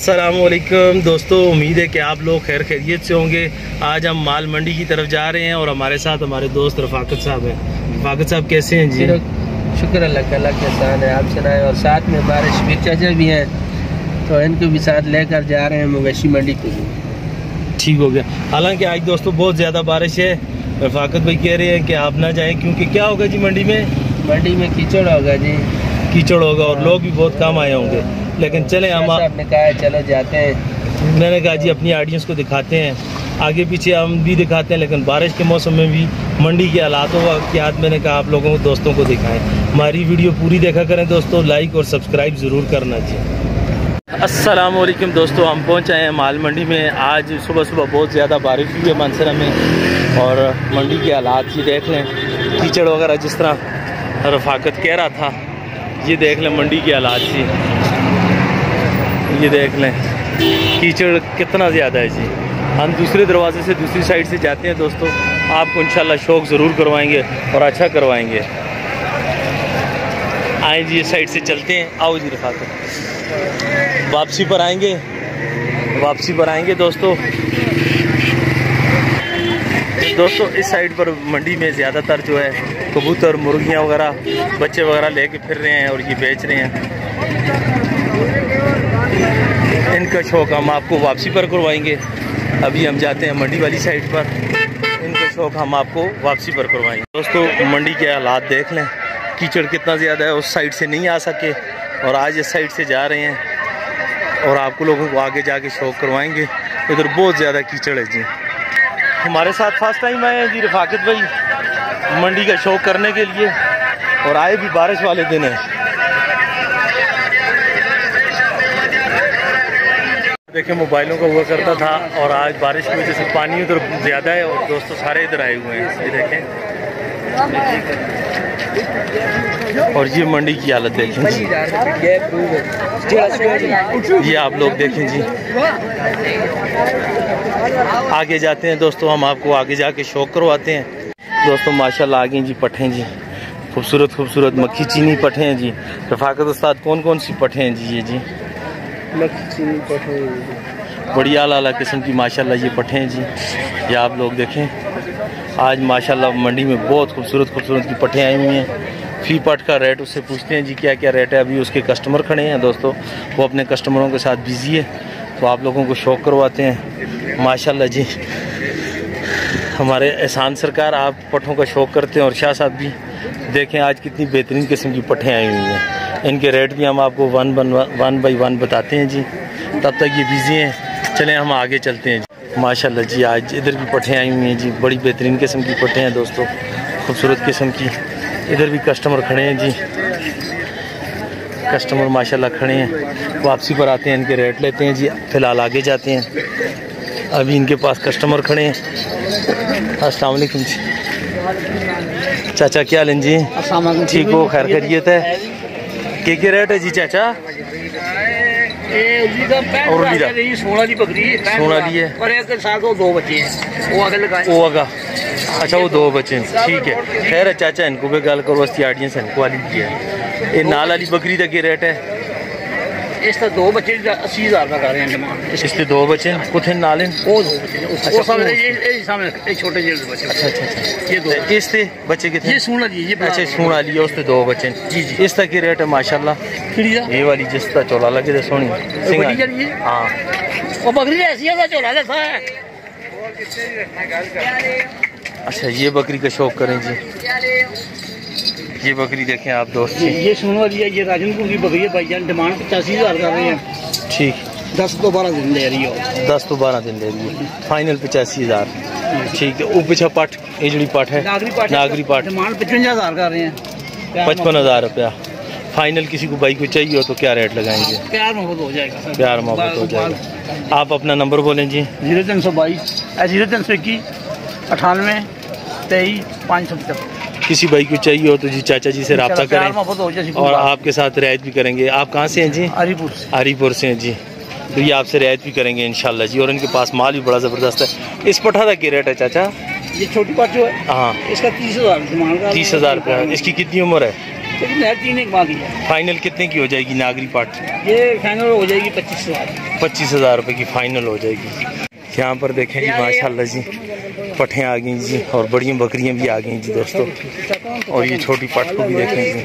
अस्सलामुअलैकुम दोस्तों, उम्मीद है कि आप लोग खैर खैरियत से होंगे। आज हम माल मंडी की तरफ जा रहे हैं और हमारे साथ हमारे दोस्त रफाकत साहब हैं। रफाकत साहब कैसे हैं जी? शुक्र अल्लाह का, अल्लाह के एहसान है। आप सुनाएं। और साथ में हमारे शफीक चाचा भी हैं, तो इनको भी साथ लेकर जा रहे हैं मवेशी मंडी के लिए। ठीक हो गया। हालांकि आज दोस्तों बहुत ज़्यादा बारिश है। रफाकत भाई कह रहे हैं कि आप ना जाएं, क्योंकि क्या होगा जी मंडी में कीचड़ होगा जी, कीचड़ होगा और लोग भी बहुत कम आए होंगे। लेकिन चले हम आपने कहा चलो जाते हैं। मैंने कहा जी अपनी ऑडियंस को दिखाते हैं, आगे पीछे हम भी दिखाते हैं, लेकिन बारिश के मौसम में भी मंडी के हालातों वाक़यात मैंने कहा आप लोगों को दोस्तों को दिखाएं। हमारी वीडियो पूरी देखा करें दोस्तों, लाइक और सब्सक्राइब ज़रूर करना चाहिए। अस्सलामुअलैकुम दोस्तों, हम पहुँच आए हैं माल मंडी में। आज सुबह सुबह बहुत ज़्यादा बारिश हुई है मानसरा में और मंडी के हालात ये देख लें, कीचड़ वगैरह जिस तरह रफाकत कह रहा था, ये देख लें मंडी के हालात जी, ये देख लें कीचड़ कितना ज़्यादा है जी। हम दूसरे दरवाजे से दूसरी साइड से जाते हैं दोस्तों, आपको इंशाल्लाह शौक ज़रूर करवाएंगे और अच्छा करवाएंगे। आए जी इस साइड से चलते हैं, आओ जी रफाकत। वापसी पर आएंगे दोस्तों। इस साइड पर मंडी में ज़्यादातर जो है कबूतर, मुर्गियाँ वगैरह, बच्चे वगैरह लेके फिर रहे हैं और ये बेच रहे हैं। इनका शौक हम आपको वापसी पर करवाएंगे। अभी हम जाते हैं मंडी वाली साइड पर, इनका शौक हम आपको वापसी पर करवाएंगे। दोस्तों मंडी के हालात देख लें, कीचड़ कितना ज़्यादा है। उस साइड से नहीं आ सके और आज इस साइड से जा रहे हैं और आपको लोगों को आगे जाके शौक करवाएंगे। इधर बहुत ज़्यादा कीचड़ है जी। हमारे साथ फर्स्ट टाइम आए हैं जी रफाकत भाई मंडी का शौक करने के लिए, और आए भी बारिश वाले दिन है। देखिए मोबाइलों का हुआ करता था और आज बारिश की वजह से पानी उधर ज़्यादा है और दोस्तों सारे इधर आए हुए हैं। ये देखें, और ये मंडी की हालत देखें जी, ये आप लोग देखें जी। आगे जाते हैं दोस्तों, हम आपको आगे जाके शौक करवाते हैं। दोस्तों माशाल्लाह आगे जी पट्ठे जी, खूबसूरत खूबसूरत मक्खी चीनी पट्ठे हैं जी। रफाकत उस्ताद कौन कौन सी पट्ठे हैं जी? ये जी बड़ी आला किस्म की माशाल्लाह ये पट्ठे हैं जी। ये आप लोग देखें, आज माशाल्लाह मंडी में बहुत खूबसूरत खूबसूरत की पट्ठे आई हुई हैं। फी पट का रेट उससे पूछते हैं जी क्या क्या रेट है। अभी उसके कस्टमर खड़े हैं दोस्तों, वो अपने कस्टमरों के साथ बिजी है, तो आप लोगों को शौक करवाते हैं माशाल्लाह जी। हमारे एहसान सरकार आप पट्ठों का शौक करते हैं और शाह साहब भी देखें आज कितनी बेहतरीन किस्म की पट्ठे आई हुई हैं। इनके रेट भी हम आपको वन बाई वन बताते हैं जी। तब तक ये बिजी हैं, चलें हम आगे चलते हैं जी। माशाल्लाह जी आज इधर भी पट्ठे आई हुई हैं जी, बड़ी बेहतरीन किस्म की पट्ठे हैं दोस्तों, खूबसूरत किस्म की। इधर भी कस्टमर खड़े हैं जी, कस्टमर माशाल्लाह खड़े हैं। वापसी पर आते हैं, इनके रेट लेते हैं जी। फ़िलहाल आगे जाते हैं, अभी इनके पास कस्टमर खड़े हैं। अस्सलाम वालेकुम जी। चाचा क्या हाल जी? ठीक हो, खैर खैरियत है? के रेट है जी चाचा? और सोनाली है वो आगा। अच्छा वो दो बच्चे, ठीक है। खैर है चाचा, इनको भी गल करो, ऑडियंस इनको वाली भी है। ये नाल वाली बकरी का क्या रेट है? इसका दो बच्चे 80,000 का कर रहे हैं डिमांड। इसके दो बच्चे कुछ नाल वो दो बच्चे, वो सामने ये सामने छोटे जेल बच्चे। अच्छा ये दो इसके बच्चे कितने? ये सोना ली, ये अच्छा सोना ली है, उसके दो बच्चे जी जी। इसका की रेट है माशाल्लाह? ये वाली जिसका चोला लगे तो सोनी हाँ, वो बकरी ऐसी है चोला जैसा है। अच्छा ये बकरी का शौक करें जी। ये बकरी देखें आप दोस्त, ये सुनो जी, ये राजनपुर की बकरी है भाईजान, डिमांड 85,000 कर रहे हैं। ठीक, 10 तो 12 दिन ले रही है। 10 तो 12 दिन ले रही है, फाइनल 85,000। ठीक है। वो पीछे पट, ये जड़ी पट है नागरी पट, डिमांड 55,000 कर रहे हैं। 55,000 रुपया फाइनल। किसी को बाइक को चाहिए हो तो क्या रेट लगाएंगे? प्यार मोहब्बत हो जाएगा, प्यार मोहब्बत हो जाएगा। आप अपना नंबर बोलें जी। 0322 0321 98 23 575। किसी भाई को चाहिए हो तो जी चाचा जी से रब्ता करें और आपके साथ रियायत भी करेंगे। आप कहाँ से हैं जी? हरीपुर से हैं जी, तो ये आपसे रियायत भी करेंगे इंशाल्लाह जी। और इनके पास माल भी बड़ा ज़बरदस्त है। इस पठा का क्या रेट है चाचा? ये छोटी पाट जो है, हाँ, इसका 30,000 30,000 रुपया। इसकी कितनी उम्र है? फाइनल कितने की हो जाएगी नागरी पाट? ये फाइनल हो जाएगी 25,000। 25,000 रुपये की फाइनल हो जाएगी। यहाँ पर देखें जी माशाल्लाह जी पठें आ गई जी और बड़ी बकरियाँ भी आ गई जी दोस्तों। और ये छोटी पट को भी देखें जी।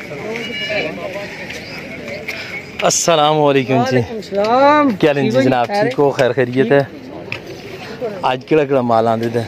अस्सलाम वालेकुम जी, क्या लें जी जनाब? ठीक हो? खैर खैरियत है? आज केड़ा माल आंदे थे?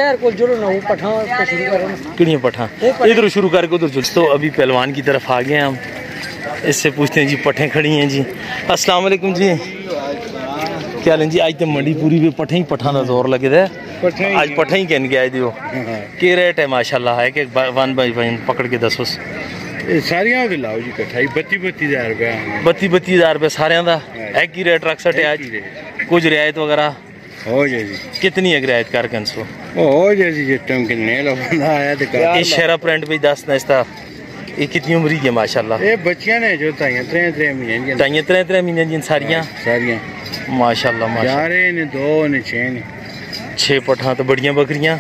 किड़ियाँ पठां इधर शुरू करके उधर चल। तो अभी पहलवान की तरफ आ गए हम, इससे पूछते हैं जी पठें खड़ी हैं जी। अस्सलाम वालेकुम जी, क्या लें जी? आज तो मंडी पूरी भी पठे ही पठां का जोर लगे थे। आज पठे ही कहन के आए दियो के रेट है माशाल्लाह है कि 1 बाई 1 पकड़ के 10 सारियां दे लाओ जी कठाई 32,000 रुपया। 32,000 रुपया सारियां दा एक ही रेट रख सटे। आज कुछ रियायत वगैरह हो जाए जी? कितनी है रियायत कर कंसो हो जाए जी? जिस टाइम किन्ने लो बंदा आया ते कर। ये शेरा प्रिंट भी 10 नस्ता। ये कितनी उम्र की है माशाल्लाह? ये बच्चियां ने जो ताइयां 3 महीने की। ताइयां 3 महीने की सारियां माशाल्लाह माशाल्लाह। 4 ने 2 ने 6 पठां तो बढ़िया बकरियां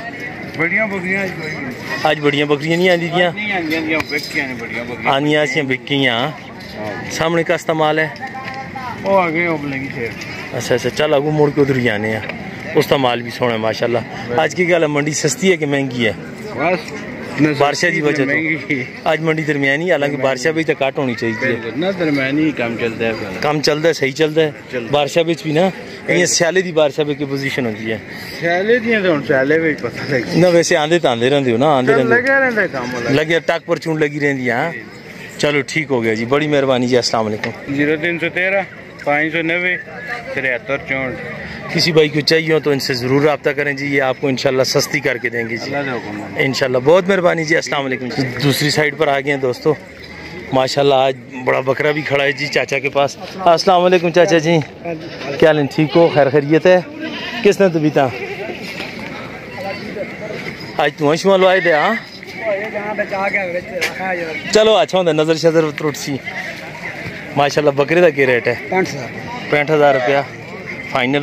आज बढ़िया बकरियां नहीं आंदी दियां आनियां सी बिकियां। सामने का इस्तेमाल है ओ आगे ओबलेगी से। अच्छा अच्छा, चल आगू मुड़ के उधर ही आने हैं। उसका माल भी सोना है माशाल्लाह। आज की गल मंडी सस्ती है कि महंगी है? बस बारिशा की वजह से आज मंडी दरमियानी, हालांकि बारिशा भी तो घट होनी चाहिए ना। दरमियानी काम चलता है, काम चलता है, सही चलता है। बारिशा भी ना ये स्याले की बारिशा की पोजीशन होती है। स्याले दी तो हुन स्याले भी पता लग ना। वैसे आंदे तो आंदे रहंदे हो ना? आंदे रहंदे काम लगे टक पर चून लगी रहती है। चलो ठीक हो गया जी, बड़ी मेहरबानी जी। अस्सलाम वालेकुम। 0313 590 7364। किसी भाई को चाहिए हो तो इनसे ज़रूर रब्ता करें जी, ये आपको इंशाल्लाह सस्ती करके देंगे जी इंशाल्लाह। बहुत मेहरबानी जी। अस्सलाम वालेकुम। दूसरी साइड पर आ गए हैं दोस्तों माशाल्लाह। आज बड़ा बकरा भी खड़ा है जी चाचा के पास। अस्सलाम वालेकुम चाचा जी, क्या लें? ठीक हो? खैर खैरियत है? किसने तो बीता आज तू शुमाल आए थे? हाँ चलो अच्छा होता नज़र शजर त्रुट सी माशाल्लाह। बकरे का क्या रेट है? 65,000 रुपया फाइनल।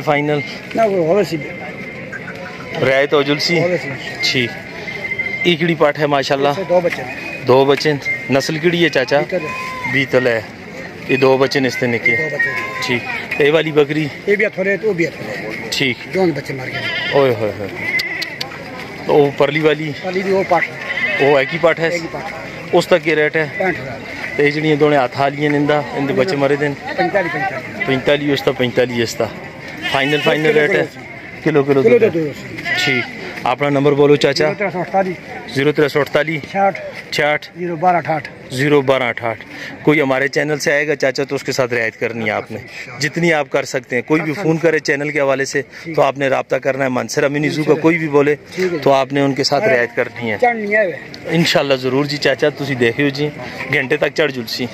रियायत हो जुलसी ठीक। इकड़ी पाठ है माशाल्लाह। 2 बच्चे। नस्ल किड़ी है चाचा? बीतल है। ये 2 बच्चे इससे निके ठीक। ये वाली बकरी ठीक। ओए होए होए। तो परली वाली वो एक ही पाठ है, उस तक के रेट है? 65,000। जी दोनों हाथ आ लिए निंदा इनके बच्चे मरे दिन 45 उसका 45 इसका फाइनल रेट है। किलो ठीक। अपना नंबर बोलो चाचा। 0348 66 01268। कोई हमारे चैनल से आएगा चाचा तो उसके साथ रियायत करनी है आपने, जितनी आप कर सकते हैं। कोई भी फ़ोन करे चैनल के हवाले से तो आपने रब्ता करना है। मानसरा मिनी ज़ू का कोई भी बोले तो आपने उनके साथ रियायत करनी है इंशाल्लाह ज़रूर जी। चाचा तुसी देखियो जी घंटे तक चढ़ जुलसी।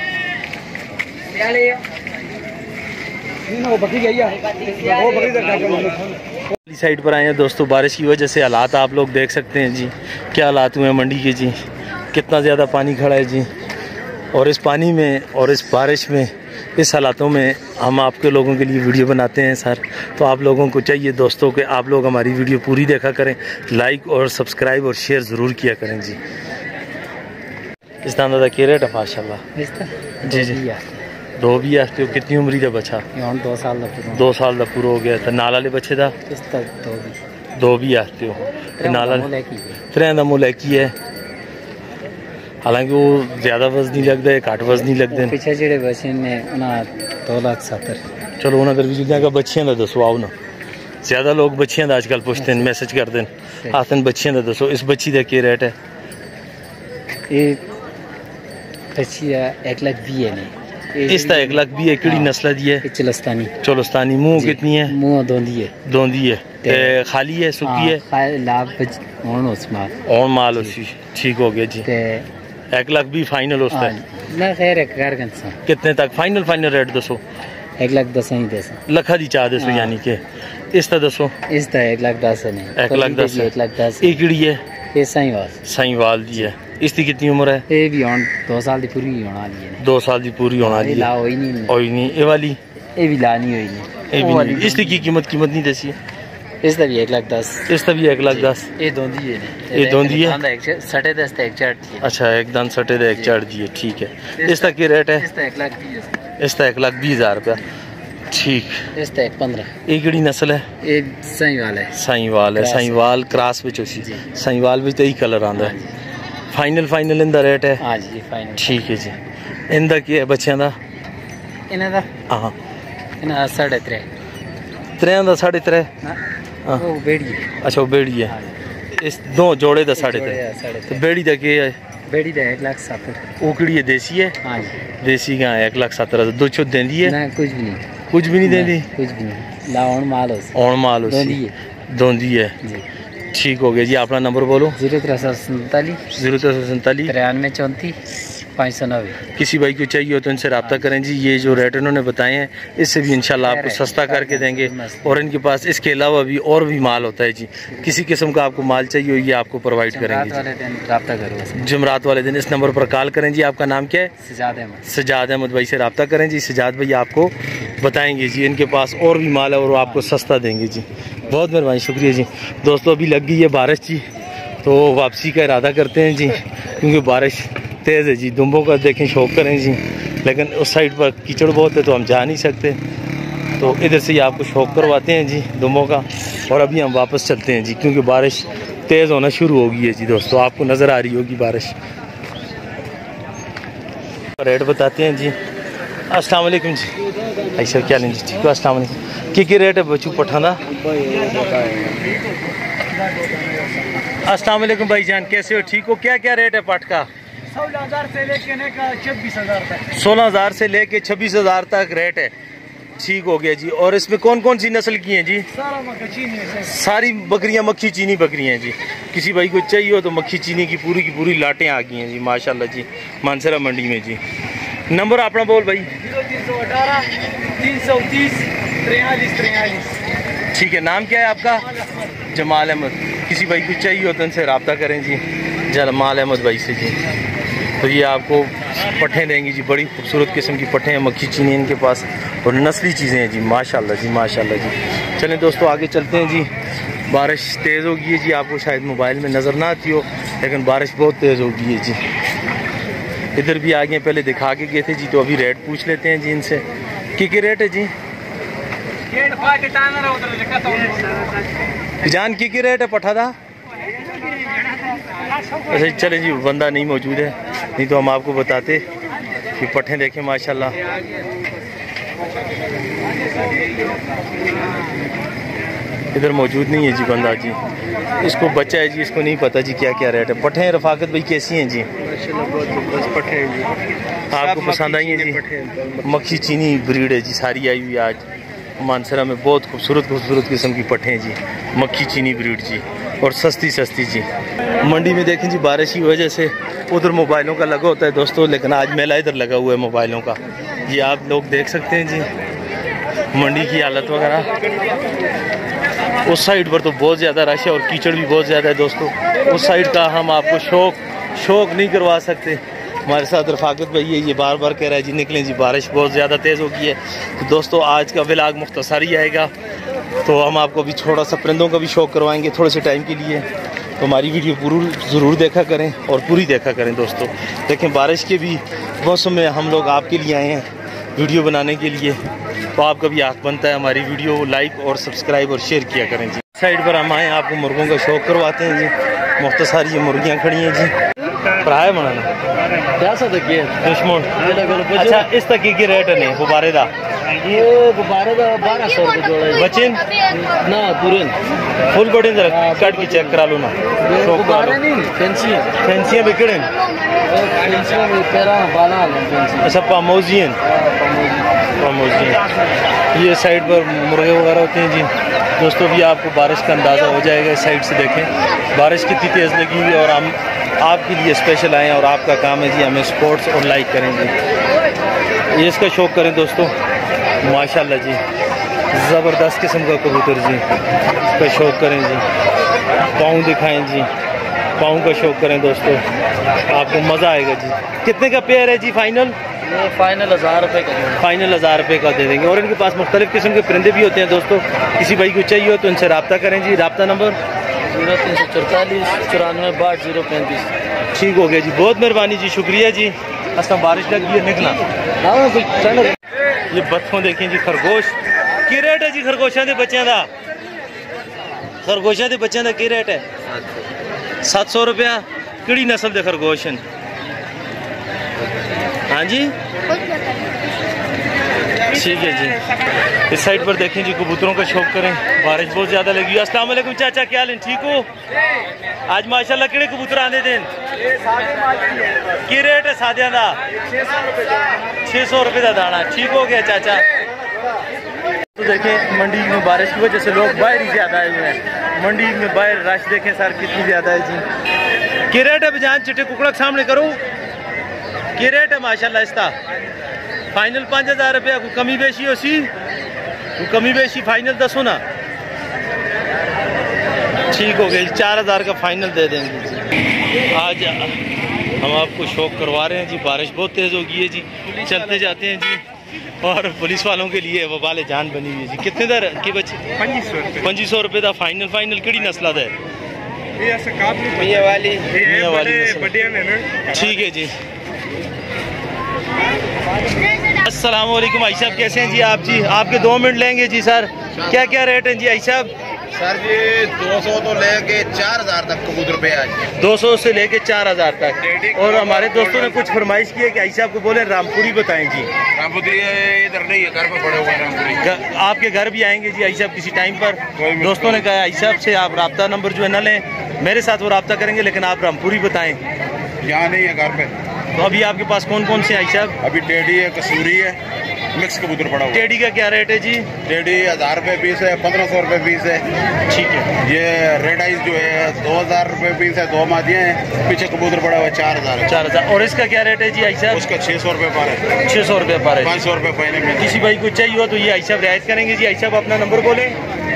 साइड पर आए हैं दोस्तों। बारिश की वजह से हालात आप लोग देख सकते हैं जी, क्या हालात हुए हैं मंडी के जी। कितना ज़्यादा पानी खड़ा है जी। और इस पानी में और इस बारिश में, इस हालातों में हम आपके लोगों के लिए वीडियो बनाते हैं सर। तो आप लोगों को चाहिए दोस्तों कि आप लोग हमारी वीडियो पूरी देखा करें, लाइक और सब्सक्राइब और शेयर ज़रूर किया करें जी। इस दाना का क्या रेट है माशाल्लाह? जी जी 2 भी आते हो। कितनी उम्र का बच्चा? 2 साल 2 साल का पूरा हो गया। तो नाल वाले बच्चे का 2 भी आते हो। नाल त्रै का मुल एक ही है, हालांकि वो ज़्यादा वजन नहीं लगता है, घट वजन नहीं लगते। पीछे जेडे बच्चे ने 2,70,000। चलो उन्होंने भी बच्चियां का दसो आओ ना। ज़्यादा लोग बच्चियां का आजकल पूछते हैं, मैसेज करते हैं, आते हैं बच्चियां का दसो। इस बच्ची का क्या रेट है? ये बच्ची 1,20,000 है। इसका 1,20,000 है। किड़ी नस्ल दी है? चोलस्तानी। मुँह कितनी है? मुँह दोंदी है। खाली है सुखी है? और माल उसी ठीक हो गया जी। 1,20,000 फाइनल होता है ना? खैर कितने तक फाइनल रेट दसो? 1,10,000 लखा दी चाह दसो यानी कि इसका दसो। इसका 1,10,000 है। 1,10,000 किड़ी है? ये साईवाल दी है। इसकी कितनी उम्र है? ये भी 2 साल की पूरी होने वाली है। 2 साल की पूरी होने वाली है। नहीं ये वाली ये भी लानी हुई नहीं। इसकी की कीमत नहीं दसी? इसका भी 1,10,000। इसका भी 1,10,000। ये दोंदी है। ये दोंदी है। सटे दस्ते एक चार्ट थी। अच्छा, एकदम सटे दे एक चार्ट दिए, ठीक है। इसका क्या रेट है? इसका 1,20,000। इसका 1,20,000 रुपया, ठीक। इसका 1,15,000। ये किहड़ी नस्ल है? एक साईवाल है। साईवाल है, साईवाल क्रॉस विच उसी साईवाल विच यही कलर आंदा है। फाइनल इंदा रेट है? हाँ जी फाइनल, ठीक है जी। इंदा की है बच्चों का? इन्हां दा हाँ, इन्हां 3.5। 3 का 3.5। वो बेड़ी है। अच्छा, वो बेड़ी है। इस दो जोड़े का 3.5। तो बेड़ी का क्या है? बेड़ी दा 1,70,000। वो किहड़ी है? देसी है? हाँ जी देसी गां 1,70,000। दूध शुद्ध देंदी है? ना, कुछ भी नहीं। कुछ भी नहीं देंदी? कुछ भी नहीं। लाउन माल हो औण माल दोंदी है। दोंदी है जी। ठीक हो गया जी। अपना नंबर बोलो। 0347 0347 93 590। किसी भाई को चाहिए हो तो इनसे रब्ता करें जी। ये जो रेट इन्होंने बताए हैं इससे भी इंशाल्लाह आपको सस्ता करके देंगे। और इनके पास इसके अलावा भी और भी माल होता है जी। किसी किस्म का आपको माल चाहिए हो ये आपको प्रोवाइड करेंगे। जुमरात वाले दिन इस नंबर पर कॉल करें जी। आपका नाम क्या है? सजाद अहमद भाई से रब्ता करें जी। सजाद भाई आपको बताएंगे जी। इनके पास और भी माल है और वो आपको सस्ता देंगे जी। बहुत मेहरबानी, शुक्रिया जी। दोस्तों अभी लग गई है बारिश जी, तो वापसी का इरादा करते हैं जी, क्योंकि बारिश तेज़ है जी। दुम्बों का देखें शौक करें जी, लेकिन उस साइड पर कीचड़ बहुत है तो हम जा नहीं सकते, तो इधर से ही आपको शौक करवाते हैं जी दुम्बों का। और अभी हम वापस चलते हैं जी, क्योंकि बारिश तेज़ होना शुरू हो गई है जी। दोस्तों आपको नज़र आ रही होगी बारिश। रेट बताते हैं जी। अस्सलाम वालेकुम जी। ऐसा क्या लें जी? ठीक है, अस्सलाम वालेकुम। क्या रेट है बच्चू पठाना? अस्सलाम वालेकुम भाईजान, कैसे हो? ठीक हो? क्या क्या रेट है पट का? 16,000 से लेके 26,000 तक। 16,000 से लेके 26,000 तक रेट है। ठीक हो गया जी। और इसमें कौन कौन सी नस्ल की हैं जी? सारी बकरियां मक्खी चीनी बकरियां हैं जी। किसी भाई को चाहिए हो तो मक्खी चीनी की पूरी लाटें आ गई हैं जी माशाल्लाह जी मानसरा मंडी में जी। नंबर अपना बोल भाई। 0318 330 43 ठीक है। नाम क्या है आपका? जमाल अहमद। किसी भाई को चाहिए हो तो उनसे रब्ता करें जी, जमाल अहमद भाई से जी। तो ये आपको पट्ठे देंगी जी, बड़ी खूबसूरत किस्म की पट्ठे हैं, मक्खी चीनी इनके पास और नस्ली चीज़ें हैं जी माशाल्लाह जी माशाल्लाह जी। चलें दोस्तों आगे चलते हैं जी। बारिश तेज़ हो गई है जी, आपको शायद मोबाइल में नज़र ना आती हो, लेकिन बारिश बहुत तेज़ हो गई है जी। इधर भी आगे पहले दिखा के गए थे जी, तो अभी रेट पूछ लेते हैं जी इनसे। क्या रेट है जी? जान की रेट है पठा था? अच्छा चले जी, बंदा नहीं मौजूद है, नहीं तो हम आपको बताते कि पट्ठे देखें माशाल्लाह। इधर मौजूद नहीं है जी बंदा जी। इसको बच्चा है जी, इसको नहीं पता जी क्या क्या रेट है। पट्ठे हैं रफाकत भाई कैसी हैं जी? पट्ठे हैं जी, आपको पसंद आई हैं जी? मक्खी चीनी ब्रीड है जी, सारी आई हुई आज मानसरा में। बहुत खूबसूरत किस्म की पट्ठे हैं जी, मक्खी चीनी ब्रीड जी, और सस्ती जी। मंडी में देखें जी बारिश की वजह से उधर मोबाइलों का लगा होता है दोस्तों, लेकिन आज मेला इधर लगा हुआ है मोबाइलों का। ये आप लोग देख सकते हैं जी मंडी की हालत वगैरह। उस साइड पर तो बहुत ज़्यादा रश है और कीचड़ भी बहुत ज़्यादा है दोस्तों। उस साइड का हम आपको शौक नहीं करवा सकते। हमारे साथ रफाकत भाई है, ये बार कह रहा है जी निकलें जी, बारिश बहुत ज़्यादा तेज़ हो गई है। तो दोस्तों आज का व्लॉग मुख्तसर ही आएगा, तो हम आपको अभी थोड़ा सा परिंदों का भी शौक़ करवाएंगे थोड़े से टाइम के लिए। तो हमारी वीडियो ज़रूर देखा करें और पूरी देखा करें दोस्तों। देखें बारिश के भी मौसम में हम लोग आपके लिए आए हैं वीडियो बनाने के लिए, तो आपका भी हक बनता है हमारी वीडियो लाइक और सब्सक्राइब और शेयर किया करें जी। साइड पर हम आए आपको मुर्गों का शौक़ करवाते हैं जी। मुख्तसर ये मुर्गियाँ खड़ी हैं जी, पढ़ाए बनाना दुश्मन। अच्छा इस तक की रेट नहीं गुब्बारे का? ये गुब्बारे का 1200 रुपये जोड़ा है। बच्चे ना पूरे फुल बॉडी जरा काट के चेक करा लो ना। गुब्बारे नहीं, फैंसियाँ बिकड़े। अच्छा पामोजियन। ये साइड पर मुर्गे वगैरह होते हैं जी दोस्तों। भी आपको बारिश का अंदाज़ा हो जाएगा इस साइड से। देखें बारिश कितनी तेज़ लगी हुई है और हम आपके लिए स्पेशल आए हैं और आपका काम है जी हमें सपोर्ट्स और लाइक करेंगे। ये इसका शौक़ करें दोस्तों माशाल्लाह जी, ज़बरदस्त किस्म का कबूतर जी, इसका शौक़ करें जी। पाँव दिखाएं जी, पाँव का शौक़ करें दोस्तों, आपको मज़ा आएगा जी। कितने का पेयर है जी फाइनल? ये फाइनल 1000 रुपये का जोड़ा। फाइनल 1000 रुपये का दे देंगे। और इनके पास मुख्तलिफ किस्म के परिंदे भी होते हैं दोस्तों, किसी भाई को चाहिए हो तो इनसे रब्ता करें जी। रब्ता नंबर 0344 94 62 035। ठीक हो गया जी, बहुत मेहरबानी जी, शुक्रिया जी। असल बारिश लग गई है, निकला। ये बत्तों देखें जी, खरगोश की रेट है जी? खरगोशों के बच्चों का, खरगोशों के बच्चों का की रेट है? 700 रुपया। किहड़ी नस्ल के खरगोश हैं? हाँ जी, ठीक है जी। इस साइड पर देखें जी, कबूतरों का शौक करें, बारिश बहुत ज़्यादा लगी है। अस्सलाम वालेकुम चाचा, क्या हाल है? ठीक हो? आज माशाल्लाह किहड़े कबूतर आने दिन की रेट है? सादियां का 600 रुपये का दाना। ठीक हो गया चाचा। तो देखें मंडी में बारिश की वजह से लोग बाहर ही ज़्यादा आए हुए हैं। मंडी में बाहर रश देखें सर कितनी ज़्यादा है जी। की रेट है बजान चिट्टे कुकड़ा के सामने करूँ? की रेट है माशाल्लाह इसका? फाइनल 5000 रुपया। कोई कमी बेशी हो सी? कोई कमी बेशी फाइनल दसो ना। ठीक हो गया, 4000 का फाइनल दे देंगे। आज हम आपको शौक करवा रहे हैं जी, बारिश बहुत तेज़ हो गई है जी, चलते जाते हैं जी। और पुलिस वालों के लिए वबाल जान बनी हुई है जी। कितने दर की बच्चे? 2500 रुपये का फाइनल। फाइनल किहड़ी नस्ल है? मियाँ वाली ठीक है जी। अस्सलाम वालेकुम भाई साहब, कैसे हैं जी आप? जी आपके 2 मिनट लेंगे जी सर। क्या क्या रेट है जी भाई साहब? सर जी 200 तो लेके 4000 तक कबूतर पे आज 200 से लेके 4000 तक। और हमारे दोस्तों ने कुछ फरमाइश की है कि आई साहब को बोले रामपुरी बताएं जी। रामपुरी इधर नहीं है, घर पे पड़े हुए हैं रामपुरी। आपके घर भी आएंगे जी आई साहब किसी टाइम पर। दोस्तों ने कहा आई साहब से आप रब्ता नंबर जो है ना लें, मेरे साथ वो रब्ता करेंगे, लेकिन आप रामपुरी बताएं। यहाँ नहीं है घर पे। तो अभी आपके पास कौन कौन से आई साहब? अभी टेडी है, कसूरी है, मिक्स कबूतर पड़ा हुआ। टेडी का क्या रेट है जी? टेडी 1000 रुपये पीस है, 1500 रुपये पीस है। ठीक है। ये रेड आइज जो है 2000 रुपये पीस है, 2 मादियाँ हैं, पीछे कबूतर पड़ा हुआ है 4000 है। 4000। और इसका क्या रेट है जी आई साहब? उसका 600 रुपये पर है। 600 रुपये पर है। 500 रुपये फाइनल में। किसी भाई को चाहिए हो तो ये आई साहब रियायत करेंगे जी। आई साहब अपना नंबर बोले।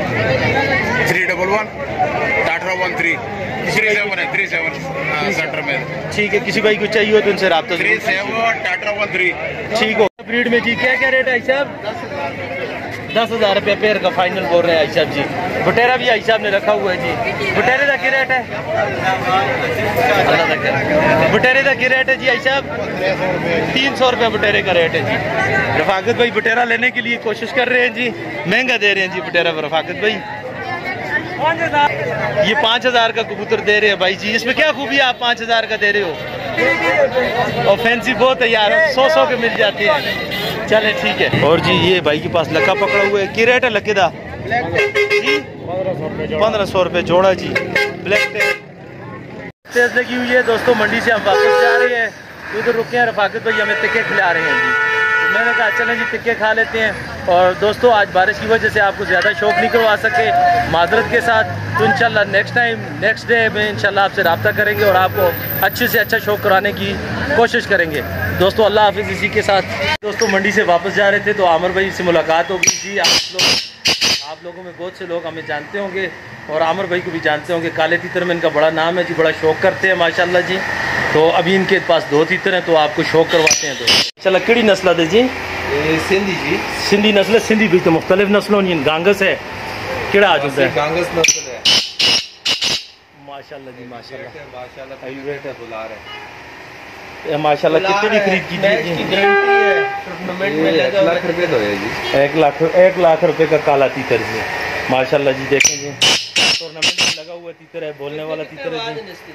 311 टाटा 13 37 है, 37 सेंटर में। ठीक है, किसी भाई को चाहिए हो तो उनसे रब्ता 37 टाटा 13। ठीक हो। ब्रीड में जी क्या क्या रेट है आई साहब? 10,000 रुपये पेयर का फाइनल बोल रहे हैं आई साहब जी। बटेरा भी आई साहब ने रखा हुआ है जी। बटेरे का क्या रेट है? बटेरे का क्या रेट है जी आई साहब? 300 रुपये बटेरे का रेट है जी। रफाकत भाई बटेरा लेने के लिए कोशिश कर रहे हैं जी, महंगा दे रहे हैं जी बटेरा रफाकत भाई। ये 5000 का कबूतर दे रहे हैं भाई जी। इसमें क्या खूबी है आप 5000 का दे रहे हो? और फैंसी बहुत है यार, 100 के मिल जाते हैं। चले ठीक है। और जी ये भाई के पास लक्का पकड़ा हुआ है। क्या रेट है लक्के का जी? 1500 रुपये जोड़ा जी। ब्लैक तेज लगी हुई है दोस्तों। मंडी से हम वापस जा रहे हैं, उधर रुके हैं, रफाकत भाई हमें टिक्के खिला रहे हैं जी। तो मैंने कहा चलें जी टिक्के खा लेते हैं। और दोस्तों आज बारिश की वजह से आपको ज़्यादा शौक नहीं करवा सके, माजरत के साथ। तो इंशाल्लाह नेक्स्ट टाइम नेक्स्ट डे में इंशाल्लाह आपसे रब्ता करेंगे और आपको अच्छे से अच्छा शौक कराने की कोशिश करेंगे। दोस्तों अल्लाह हाफिज़। इसी के साथ दोस्तों मंडी से वापस जा रहे थे तो आमिर भाई से मुलाकात हो गई जी। आप लोगों में बहुत से लोग हमें जानते होंगे और आमिर भाई को भी जानते होंगे। काले तीतर में इनका बड़ा नाम है जी, बड़ा शौक करते हैं माशाल्लाह जी। तो अभी इनके पास 2 तीतर हैं तो आपको शौक करवाते हैं। दोस्तों चलो किहड़ी नस्ल है जी? सिंधी जी। सिंधी नस्ल। सिंधी भी तो मुख्तलिफ नस्लों जी। गांगस है किहड़ा आ जाता है? गांगस नस्ल है माशाल्लाह जी माशाल्लाह। माशाल्लाह रेट है बुला रहे हैं माशाल्लाह। कितने की खरीद की की गारंटी है टूर्नामेंट में 1 लाख रुपए तो है जी। 1 लाख रुपए का काला तीतर जी माशाल्लाह जी। देखें जी टूर्नामेंट में लगा हुआ तीतर है, बोलने वाला तीतर है जी।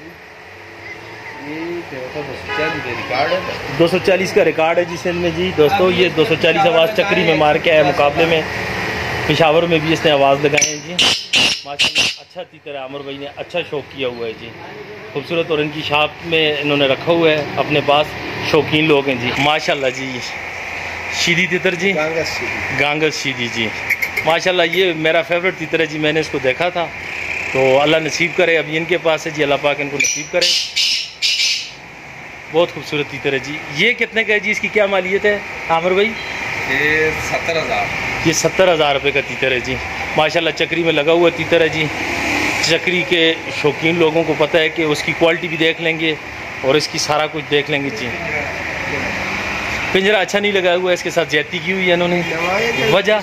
240 का रिकॉर्ड है जी सिंध में जी। दोस्तों ये 240 आवाज़ चक्री में मार के आया मुकाबले में। पेशावर में भी इसने आवाज़ लगाई है जी माशाल्लाह। अच्छा तीतर है, आमिर भाई ने अच्छा शौक किया हुआ है जी, खूबसूरत। और इनकी शाप में इन्होंने रखा हुआ है अपने पास, शौकीन लोग हैं जी माशाल्लाह जी। शीदी तीतर जी, गांगस शीदी जी माशाल्लाह। ये मेरा फेवरेट तीतर है जी, मैंने इसको देखा था तो अल्लाह नसीब करे अभी इनके पास है जी। अल्लाह पाक इनको नसीब करे। बहुत खूबसूरत तीतर है जी। ये कितने का है जी? इसकी क्या मालियत है आमिर भाई? ये 70,000। ये 70,000 रुपये का तीतर है जी माशाल्लाह। चक्री में लगा हुआ तीतर है जी। चक्री के शौकीन लोगों को पता है कि उसकी क्वालिटी भी देख लेंगे और इसकी सारा कुछ देख लेंगे जी। पिंजरा अच्छा नहीं लगा हुआ है, इसके साथ ज्यादती की हुई है इन्होंने। वजह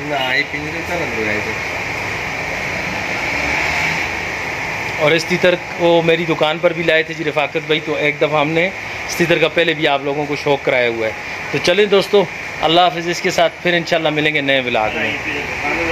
और इस तीतर वो मेरी दुकान पर भी लाए थे जी रफाकत भाई, तो एक दफ़ा हमने इस तीतर का पहले भी आप लोगों को शौक़ कराया हुआ है। तो चलें दोस्तों, अल्लाह हाफ़िज़। इसके साथ फिर इंशाल्लाह मिलेंगे नए व्लॉग में।